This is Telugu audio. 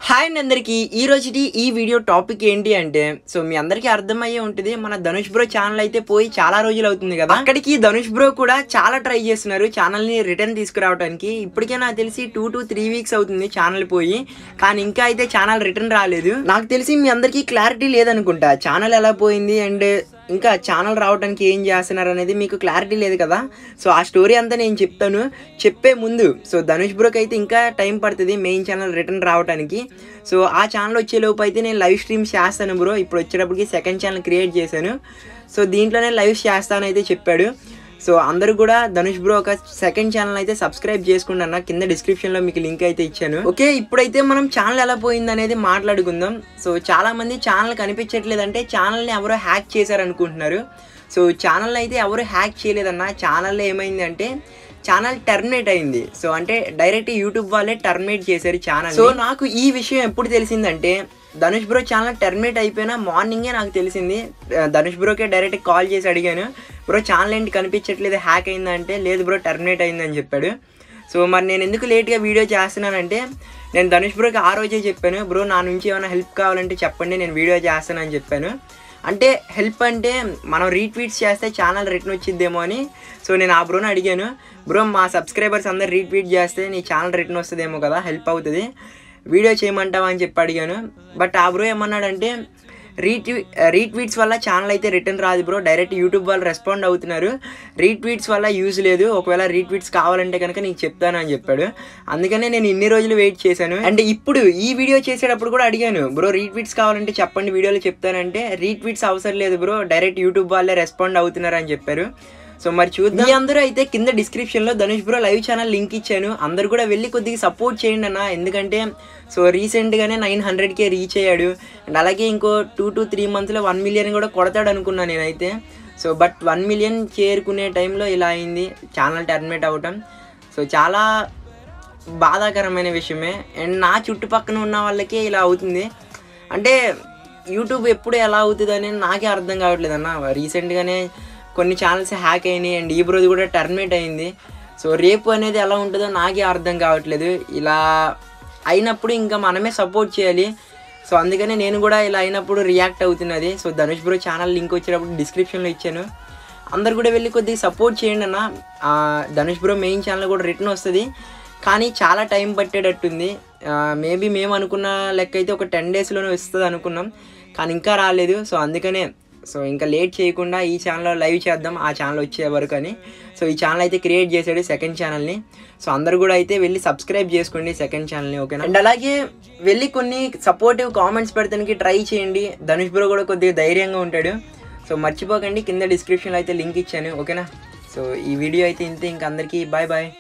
హాయ్ అందరికి ఈ రోజుటి ఈ వీడియో టాపిక్ ఏంటి అంటే సో మీ అందరికీ అర్థమయ్యే ఉంటుంది మన ధనుష్ బ్రో ఛానల్ అయితే పోయి చాలా రోజులు అవుతుంది కదా. అక్కడికి ధనుష్ బ్రో కూడా చాలా ట్రై చేస్తున్నారు ఛానల్ ని రిటర్న్ తీసుకురావడానికి. ఇప్పటికే నాకు తెలిసి 2 to 3 weeks అవుతుంది ఛానల్ పోయి, కానీ ఇంకా అయితే ఛానల్ రిటర్న్ రాలేదు. నాకు తెలిసి మీ అందరికీ క్లారిటీ లేదనుకుంటా ఛానల్ ఎలా పోయింది అండ్ ఇంకా ఛానల్ రావడానికి ఏం చేస్తున్నారు అనేది మీకు క్లారిటీ లేదు కదా. సో ఆ స్టోరీ అంతా నేను చెప్తాను. చెప్పే ముందు సో ధనుష్ బ్రోకి అయితే ఇంకా టైం పడుతుంది మెయిన్ ఛానల్ రిటర్న్ రావడానికి. సో ఆ ఛానల్ వచ్చే లోపు అయితే నేను లైవ్ స్ట్రీమ్స్ చేస్తాను బ్రో. ఇప్పుడు వచ్చేటప్పటికి సెకండ్ ఛానల్ క్రియేట్ చేశాను. సో దీంట్లోనే లైవ్ చేస్తానైతే చెప్పాడు. సో అందరూ కూడా ధనుష్ బ్రో ఒక సెకండ్ ఛానల్ అయితే సబ్స్క్రైబ్ చేసుకుంటాను, కింద డిస్క్రిప్షన్లో మీకు లింక్ అయితే ఇచ్చాను. ఓకే, ఇప్పుడైతే మనం ఛానల్ ఎలా పోయింది అనేది మాట్లాడుకుందాం. సో చాలా మంది ఛానల్ కనిపించట్లేదంటే ఛానల్ని ఎవరో హ్యాక్ చేశారు అనుకుంటున్నారు. సో ఛానల్ని అయితే ఎవరు హ్యాక్ చేయలేదన్న. ఛానల్లో ఏమైంది అంటే ఛానల్ టర్మినేట్ అయింది. సో అంటే డైరెక్ట్ యూట్యూబ్ వాళ్ళే టర్మినేట్ చేశారు ఛానల్. సో నాకు ఈ విషయం ఎప్పుడు తెలిసిందంటే ధనుష్ బ్రో ఛానల్ టర్మినేట్ అయిపోయినా మార్నింగే నాకు తెలిసింది. ధనుష్ బ్రోకే డైరెక్ట్ కాల్ చేసి అడిగాను, బ్రో ఛానల్ ఏంటి కనిపించట్లేదు, హ్యాక్ అయిందంటే లేదు బ్రో టర్మినేట్ అయిందని చెప్పాడు. సో మరి నేను ఎందుకు లేట్గా వీడియో చేస్తున్నానంటే నేను ధనుష్ బ్రోకి ఆ రోజే చెప్పాను, బ్రో నా నుంచి ఏమైనా హెల్ప్ కావాలంటే చెప్పండి నేను వీడియో చేస్తానని చెప్పాను. అంటే హెల్ప్ అంటే మనం రీట్వీట్స్ చేస్తే ఛానల్ రిటర్న్ వచ్చిద్దేమో అని. సో నేను ఆ బ్రోని అడిగాను, బ్రో మా సబ్స్క్రైబర్స్ అందరు రీట్వీట్ చేస్తే నీ ఛానల్ రిటర్న్ వస్తుందేమో కదా, హెల్ప్ అవుతుంది, వీడియో చేయమంటావా అని చెప్పి అడిగాను. బట్ ఆ బ్రో ఏమన్నాడంటే రీట్వీట్స్ వల్ల ఛానల్ అయితే రిటర్న్ రాదు బ్రో, డైరెక్ట్ యూట్యూబ్ వాళ్ళు రెస్పాండ్ అవుతున్నారు, రీట్వీట్స్ వల్ల యూజ్ లేదు, ఒకవేళ రీట్వీట్స్ కావాలంటే కనుక నీకు చెప్తాను అని చెప్పాడు. అందుకనే నేను ఇన్ని రోజులు వెయిట్ చేశాను. అండ్ ఇప్పుడు ఈ వీడియో చేసేటప్పుడు కూడా అడిగాను, బ్రో రీట్వీట్స్ కావాలంటే చెప్పండి వీడియోలో చెప్తానంటే రీట్వీట్స్ అవసరం లేదు బ్రో, డైరెక్ట్ యూట్యూబ్ వాళ్ళే రెస్పాండ్ అవుతున్నారు అని చెప్పారు. సో మరి చూద్దాం. మీ అందరూ అయితే కింద డిస్క్రిప్షన్లో Dhanush bro live channel link ఇచ్చాను, అందరు కూడా వెళ్ళి కొద్దిగా సపోర్ట్ చేయండి అన్న. ఎందుకంటే సో రీసెంట్గానే 900K రీచ్ అయ్యాడు. అండ్ అలాగే ఇంకో 2 to 3 monthsలో 1 million కూడా కొడతాడు అనుకున్నాను నేనైతే. సో బట్ 1 million చేరుకునే టైంలో ఇలా అయింది ఛానల్ టర్మినేట్ అవ్వటం. సో చాలా బాధాకరమైన విషయమే. అండ్ నా చుట్టుపక్కల ఉన్న వాళ్ళకే ఇలా అవుతుంది అంటే యూట్యూబ్ ఎప్పుడు ఎలా అవుతుంది అని నాకే అర్థం కావట్లేదు అన్న. రీసెంట్గానే కొన్ని ఛానల్స్ హ్యాక్ అయినాయి అండ్ ఈ బ్రోది కూడా టర్మినేట్ అయింది. సో రేపు అనేది ఎలా ఉంటుందో నాకే అర్థం కావట్లేదు. ఇలా అయినప్పుడు ఇంకా మనమే సపోర్ట్ చేయాలి. సో అందుకనే నేను కూడా ఇలా అయినప్పుడు రియాక్ట్ అవుతున్నది. So Dhanush bro channel link వచ్చేటప్పుడు డిస్క్రిప్షన్లో ఇచ్చాను, అందరు కూడా వెళ్ళి కొద్దిగా సపోర్ట్ చేయండి అన్న. ధనుష్ బ్రో మెయిన్ ఛానల్ కూడా రిటర్న్ వస్తుంది, కానీ చాలా టైం పట్టేటట్టుంది. మేబీ మేము అనుకున్న లెక్క అయితే ఒక 10 daysలోనే వస్తుంది అనుకున్నాం, కానీ ఇంకా రాలేదు. సో అందుకనే సో ఇంకా లేట్ చేయకుండా ఈ ఛానల్లో లైవ్ చేద్దాం ఆ ఛానల్ వచ్చే వరకు అని. సో ఈ ఛానల్ అయితే క్రియేట్ చేశాడు సెకండ్ ఛానల్ని. సో అందరు కూడా అయితే వెళ్ళి సబ్స్క్రైబ్ చేసుకోండి సెకండ్ ఛానల్ని, ఓకేనా. అండ్ అలాగే వెళ్ళి కొన్ని సపోర్టివ్ కామెంట్స్ పెడతానికి ట్రై చేయండి, ధనుష్ బ్రో కూడా కొద్దిగా ధైర్యంగా ఉంటాడు. సో మర్చిపోకండి, కింద డిస్క్రిప్షన్లో అయితే లింక్ ఇచ్చాను, ఓకేనా. సో ఈ వీడియో అయితే ఇంతే, ఇంకా అందరికీ బాయ్ బాయ్.